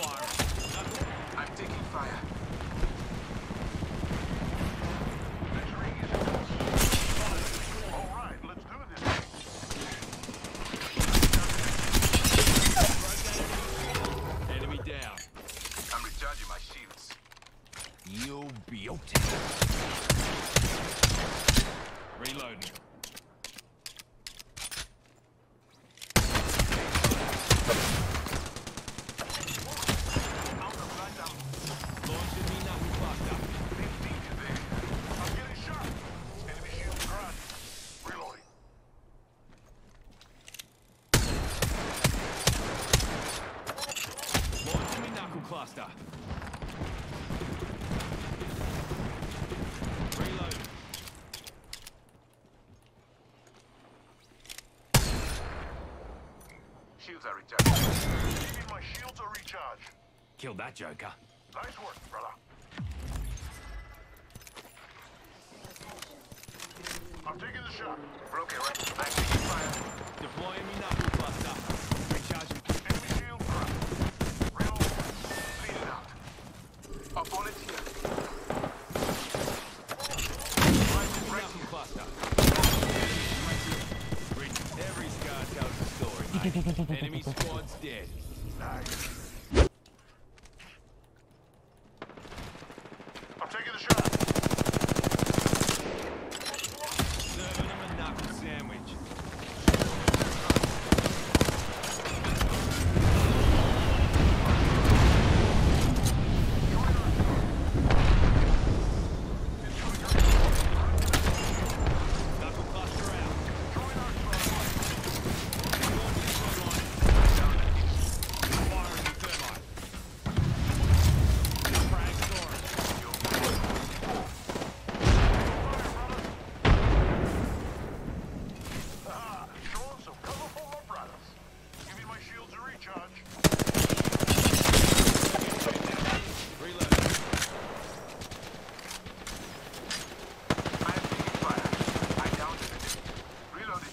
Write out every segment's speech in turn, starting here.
I'm taking fire. Alright, let's do this. Enemy down. I'm recharging my shields. You'll be out. Reloading. Launching me knuckle cluster. I'm getting shot. Enemy shield cracked. Reloading. Launching me knuckle cluster. Reloading. Shields are recharging. Keeping my shields are recharged. Killed that joker. Nice work, brother. I'm taking the shot. We're okay, right? I'm taking fire. Deploying me knuckle cluster. Recharging. Enemy shield cracked. Reload. Bleeding out. Opponent here. Launching me knuckle cluster. Every scar tells a story, mate. Enemy squad's dead. Nice. I'm taking the shot. Serving him a knuckle sandwich. Knuckle cluster out. Firing the thermite. Frag storm. Showing some colorful apparatus. Giving my shields a recharge. Reload. I am taking fire. I downed it. Reloading.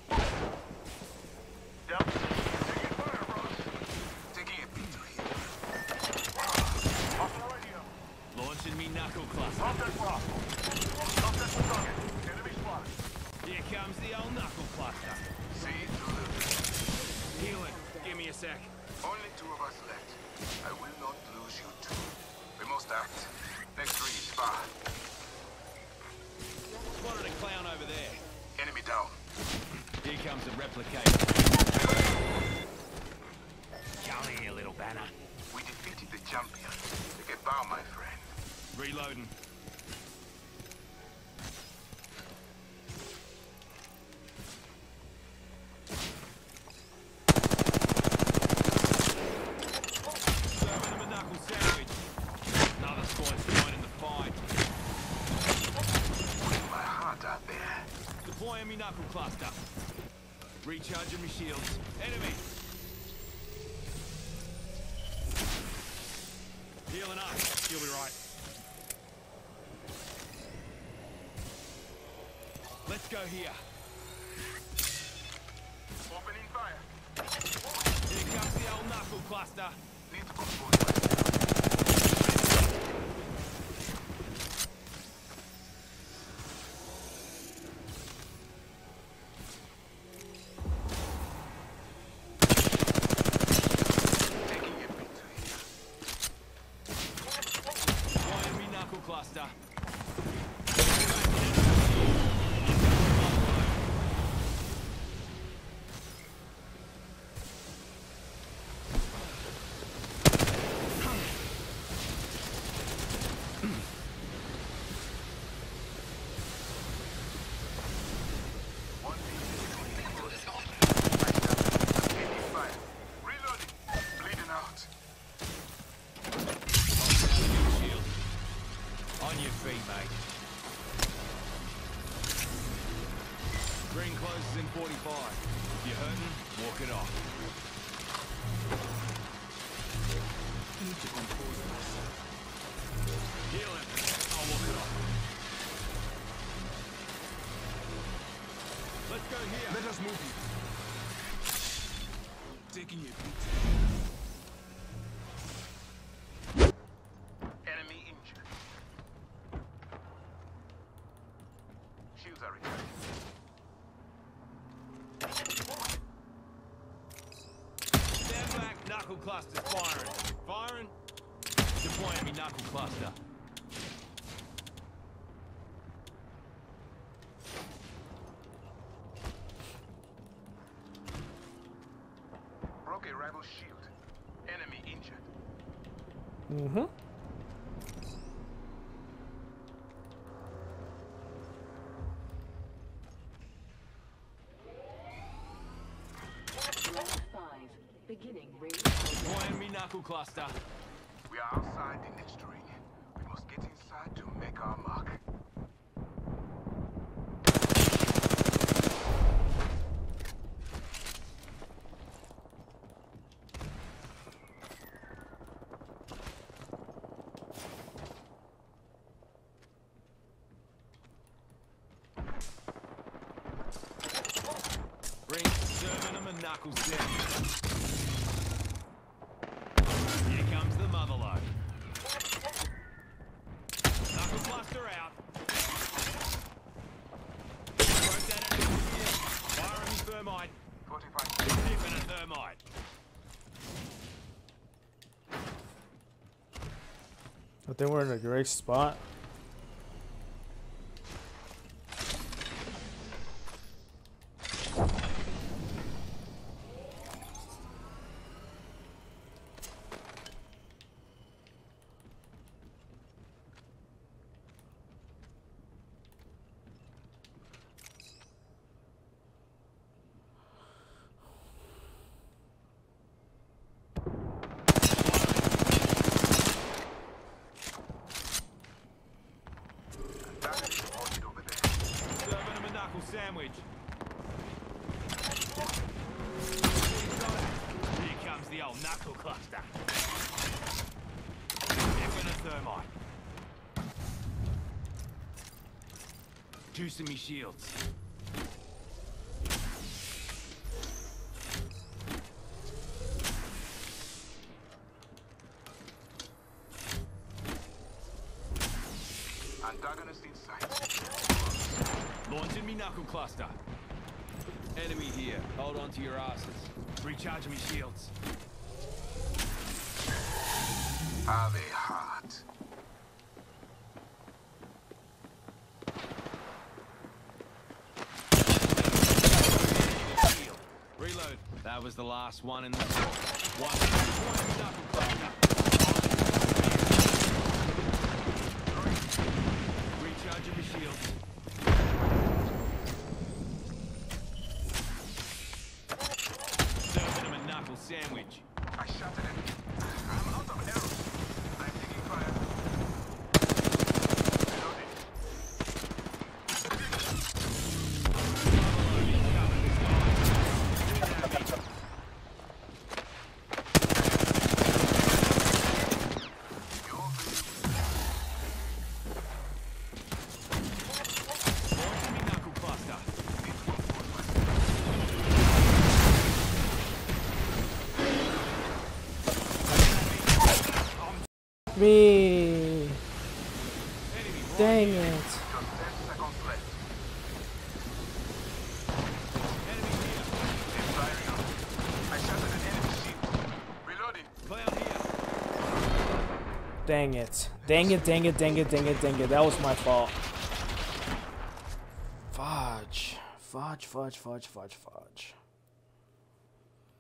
Down. Taking fire, brothers. Taking a beat to heal. Off the radio. Launching me knuckle cluster. Contact lost. Contact the target. Enemy spotted. Here comes the old knuckle cluster. See through the... Healing. Give me a sec. Only two of us left. I will not lose you two. We must act. Next ring is far. Spotted a clown over there. Enemy down. Here comes the replicator. Come here, little banner. We defeated the champion. Take a bow, my friend. Reloading. Serving him a knuckle sandwich. Another squad's joining the fight. Putting my heart out there. Deploying me knuckle cluster. Recharging me shields. Enemy. Healing up. You'll be right. Let's go here. Opening fire. Here comes the old knuckle cluster. Need to compose myself. Taking a beat to heal. Deploying me knuckle cluster. Taking fire. Reloading. Bleeding out. Shield. On your feet, mate. Green closes in 45. If you're hurting, walk it off. Need to compose myself. Healing. I'll walk it off. Let's go here. Let us move you. Taking a beat. cluster's firing. Firing. Deploying me knuckle cluster. Broke a rival shield. Enemy injured. Mm-hmm. Round 5. Beginning ring. Deploying me knuckle cluster. We are outside the next ring. We must get inside to make our mark. Ring, serving them a knuckle sandwich. Here comes the mother load. Knuckle cluster out. Broke that enemy shield. Firing me thermite. 45. Tipping a thermite. I think we're in a great spot. Serving them a knuckle sandwich. Here comes the old knuckle cluster. Tipping a thermite. Juicing me shields. Antagonist in sight. Launching me knuckle cluster. Enemy here. Hold on to your asses. Recharging me shields. Have a heart. Shield. Reload. That was the last one in the store. One knuckle cluster. Recharging the shields. Serving him a knuckle sandwich. I shot at him. I'm out of arrows. I'm taking fire. Reloading. Launching me knuckle cluster. Me. Enemy Dang it. Just 10 seconds left. Enemy here. It's firing up. I shot at an enemy ship. Reloading. Cloud here. Dang it. Dang it, dang it, dang it, dang it, dang it. That was my fault. Fudge. Fudge, fudge, fudge, fudge, fudge.